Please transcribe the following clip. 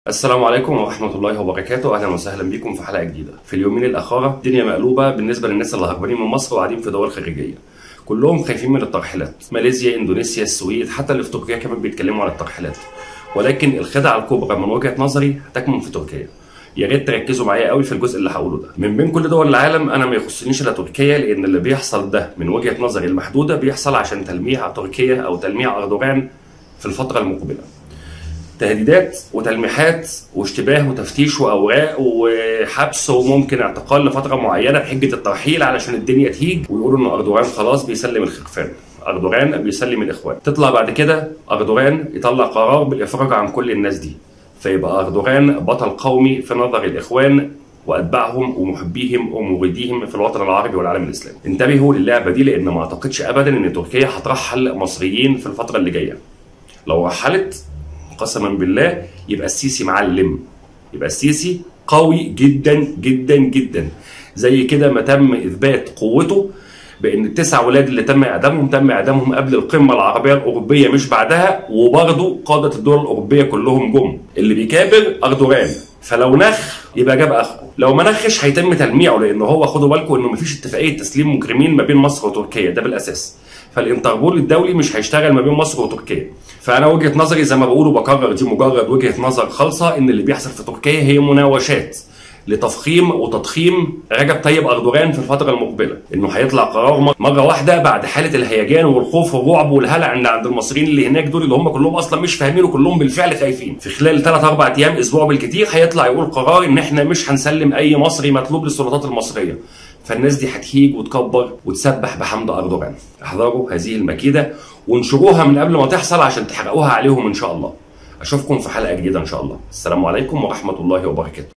السلام عليكم ورحمة الله وبركاته، أهلا وسهلا بكم في حلقة جديدة. في اليومين الأخرى الدنيا مقلوبة بالنسبة للناس اللي هربانين من مصر وقاعدين في دول خارجية. كلهم خايفين من الترحيلات، ماليزيا، إندونيسيا، السويد، حتى اللي في تركيا كمان بيتكلموا على الترحيلات. ولكن الخدعة الكبرى من وجهة نظري هتكمن في تركيا. يا ريت تركزوا معايا قوي في الجزء اللي هقوله ده. من بين كل دول العالم أنا ما يخصنيش إلا تركيا، لأن اللي بيحصل ده من وجهة نظري المحدودة بيحصل عشان تلميع تركيا أو تلميع أردوغان في الفترة المقبلة. تهديدات وتلميحات واشتباه وتفتيش واوراق وحبس وممكن اعتقال لفتره معينه بحجه الترحيل علشان الدنيا تهيج، ويقولوا ان اردوغان خلاص بيسلم الخرفان، اردوغان بيسلم الاخوان. تطلع بعد كده اردوغان يطلع قرار بالافراج عن كل الناس دي، فيبقى اردوغان بطل قومي في نظر الاخوان واتباعهم ومحبيهم ومريديهم في الوطن العربي والعالم الاسلامي. انتبهوا للعبه دي، لان ما اعتقدش ابدا ان تركيا هترحل مصريين في الفتره اللي جايه. لو رحلت قسما بالله يبقى السيسي معلم، يبقى السيسي قوي جدا جدا جدا. زي كده ما تم اثبات قوته بان التسع ولاد اللي تم اعدامهم قبل القمه العربيه الاوروبيه مش بعدها، وبرضه قاده الدول الاوروبيه كلهم جم. اللي بيكابر اردوغان، فلو نخ يبقى جاب اخره، لو ما نخش هيتم تلميعه، لان هو خدوا بالكم انه مفيش اتفاقيه تسليم مجرمين ما بين مصر وتركيا، ده بالاساس. فالانتربول الدولي مش هيشتغل ما بين مصر وتركيا. فانا وجهه نظري زي ما بقول وبكرر، دي مجرد وجهه نظر خالصه، ان اللي بيحصل في تركيا هي مناوشات لتفخيم وتضخيم رجب طيب اردوغان في الفتره المقبله، انه هيطلع قرار مره واحده بعد حاله الهيجان والخوف والرعب والهلع اللي عند المصريين اللي هناك دول، اللي هم كلهم اصلا مش فاهمين وكلهم بالفعل خايفين. في خلال 3-4 ايام، اسبوع بالكثير، هيطلع يقول قرار ان احنا مش هنسلم اي مصري مطلوب للسلطات المصريه. فالناس دي هتهيج وتكبر وتسبح بحمد اردوغان. احذروا هذه المكيده وانشروها من قبل ما تحصل عشان تحرقوها عليهم ان شاء الله. اشوفكم في حلقه جديده ان شاء الله. السلام عليكم ورحمه الله وبركاته.